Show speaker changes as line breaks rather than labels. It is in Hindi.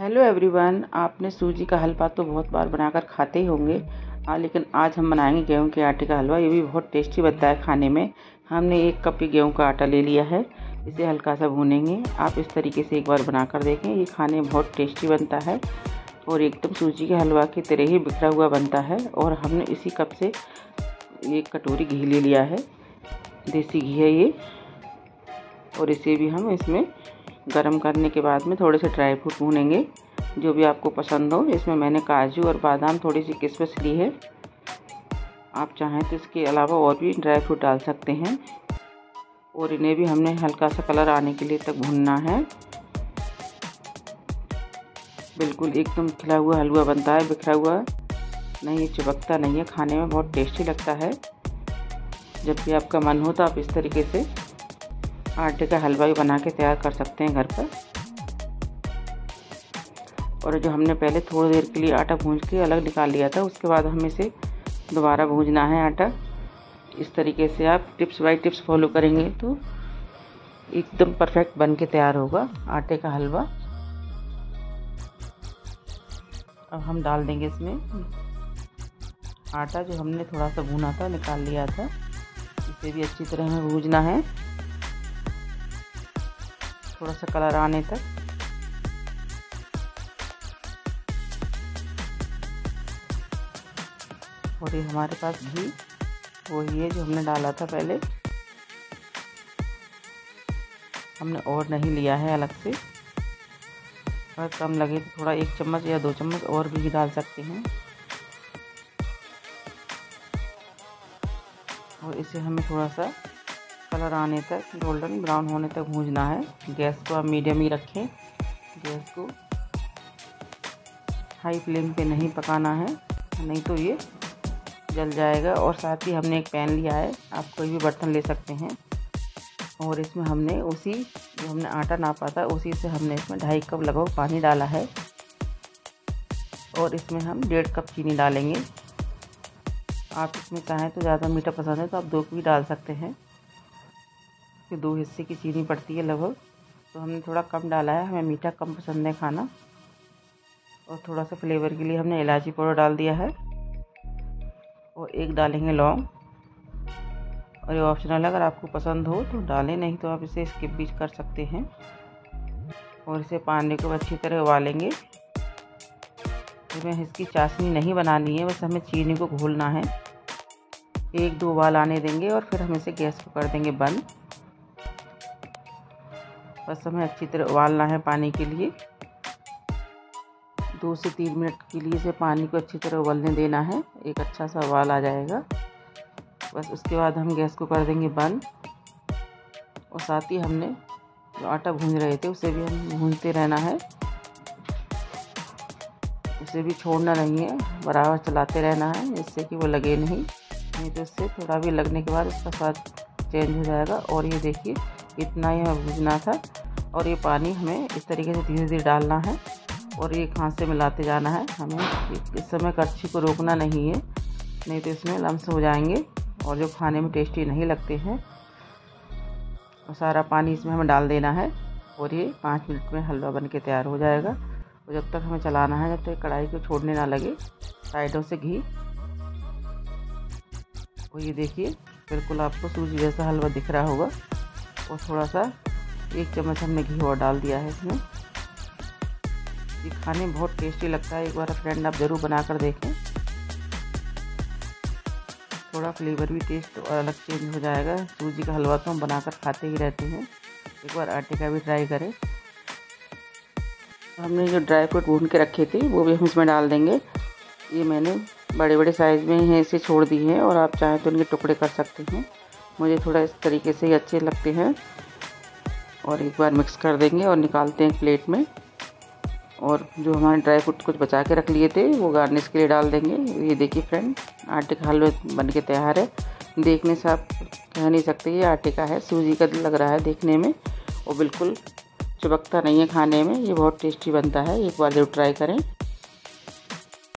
हेलो एवरीवन, आपने सूजी का हलवा तो बहुत बार बनाकर खाते ही होंगे। लेकिन आज हम बनाएंगे गेहूं के आटे का हलवा। ये भी बहुत टेस्टी बनता है खाने में। हमने 1 कप गेहूं का आटा ले लिया है। इसे हल्का सा भूनेंगे। आप इस तरीके से एक बार बनाकर देखें। ये खाने में बहुत टेस्टी बनता है और एकदम सूजी के हलवा की तरह ही बिखरा हुआ बनता है। और हमने इसी कप से 1 कटोरी घी ले लिया है। देसी घी है ये। और इसे भी हम इसमें गरम करने के बाद में थोड़े से ड्राई फ्रूट भूनेंगे, जो भी आपको पसंद हो। इसमें मैंने काजू और बादाम, थोड़ी सी किशमिश ली है। आप चाहें तो इसके अलावा और भी ड्राई फ्रूट डाल सकते हैं। और इन्हें भी हमने हल्का सा कलर आने के लिए तक भूनना है। बिल्कुल एकदम खिला हुआ हलवा बनता है, बिखरा हुआ नहीं, ये चिपकता नहीं है। खाने में बहुत टेस्टी लगता है। जब भी आपका मन हो तो आप इस तरीके से आटे का हलवा भी बना के तैयार कर सकते हैं घर पर। और जो हमने पहले थोड़ी देर के लिए आटा भूंज के अलग निकाल लिया था, उसके बाद हमें इसे दोबारा भूंजना है आटा। इस तरीके से आप टिप्स बाय टिप्स फॉलो करेंगे तो एकदम परफेक्ट बन के तैयार होगा आटे का हलवा। अब हम डाल देंगे इसमें आटा जो हमने थोड़ा सा भूना था, निकाल लिया था। इसे भी अच्छी तरह हमें भूंजना है, थोड़ा सा कलर आने तक। और ये हमारे पास घी वही है जो हमने डाला था पहले। हमने और नहीं लिया है अलग से। अगर कम लगे तो थोड़ा 1 चम्मच या 2 चम्मच और भी घी डाल सकते हैं। और इसे हमें थोड़ा सा कलर आने तक, गोल्डन ब्राउन होने तक भूंजना है। गैस को आप मीडियम ही रखें। गैस को हाई फ्लेम पे नहीं पकाना है, नहीं तो ये जल जाएगा। और साथ ही हमने एक पैन लिया है, आप कोई भी बर्तन ले सकते हैं। और इसमें हमने उसी जो हमने आटा नापा था, उसी से हमने इसमें 2.5 कप लगभग पानी डाला है। और इसमें हम 1.5 कप चीनी डालेंगे। आप इसमें चाहें तो ज़्यादा मीठा पसंद है तो आप 2 भी डाल सकते हैं, कि 2 हिस्से की चीनी पड़ती है लगभग। तो हमने थोड़ा कम डाला है, हमें मीठा कम पसंद है खाना। और थोड़ा सा फ्लेवर के लिए हमने इलायची पाउडर डाल दिया है। और 1 डालेंगे लौंग। और ये ऑप्शनल है, अगर आपको पसंद हो तो डालें, नहीं तो आप इसे स्किप भी कर सकते हैं। और इसे पानी को अच्छी तरह उबालेंगे। इसमें इसकी चाशनी नहीं बनानी है, बस हमें चीनी को घोलना है। 1-2 उबाल आने देंगे और फिर हम इसे गैस को कर देंगे बंद। बस हमें अच्छी तरह उबालना है पानी के लिए। 2 से 3 मिनट के लिए इसे पानी को अच्छी तरह उबलने देना है। एक अच्छा सा उबाल आ जाएगा, बस उसके बाद हम गैस को कर देंगे बंद। और साथ ही हमने जो आटा भून रहे थे उसे भी हम भूनते रहना है। उसे भी छोड़ना नहीं है, बराबर चलाते रहना है, जिससे कि वो लगे नहीं तो इससे थोड़ा भी लगने के बाद उसका स्वाद चेंज हो जाएगा। और ये देखिए, इतना ही हमें भूनना था। और ये पानी हमें इस तरीके से धीरे धीरे डालना है और ये हाथ से मिलाते जाना है। हमें इस समय कड़छी को रोकना नहीं है, नहीं तो इसमें लम्स हो जाएंगे और जो खाने में टेस्टी नहीं लगते हैं। और सारा पानी इसमें हमें डाल देना है और ये 5 मिनट में हलवा बन के तैयार हो जाएगा। और जब तक हमें चलाना है, जब तक कढ़ाई को छोड़ने ना लगे साइडों से घी। और ये देखिए, बिल्कुल आपको सूजी जैसा हलवा दिख रहा होगा। और थोड़ा सा 1 चम्मच हमने घी और डाल दिया है इसमें। ये खाने में बहुत टेस्टी लगता है। एक बार फ्रेंड आप ज़रूर बनाकर देखें। थोड़ा फ्लेवर भी टेस्ट और अलग चेंज हो जाएगा। सूजी का हलवा तो हम बनाकर खाते ही रहते हैं, एक बार आटे का भी ट्राई करें। हमने जो ड्राई फ्रूट भून के रखे थे वो भी हम इसमें डाल देंगे। ये मैंने बड़े बड़े साइज़ में ही इसे छोड़ दी है, और आप चाहें तो इनके टुकड़े कर सकते हैं। मुझे थोड़ा इस तरीके से ही अच्छे लगते हैं। और एक बार मिक्स कर देंगे और निकालते हैं प्लेट में। और जो हमारे ड्राई फ्रूट कुछ बचा के रख लिए थे वो गार्निश के लिए डाल देंगे। ये देखिए फ्रेंड, आटे का हलवा बन के तैयार है। देखने से आप कह नहीं सकते ये आटे का है, सूजी का लग रहा है देखने में। और बिल्कुल चिपकता नहीं है खाने में, ये बहुत टेस्टी बनता है। एक बार जरूर ट्राई करें।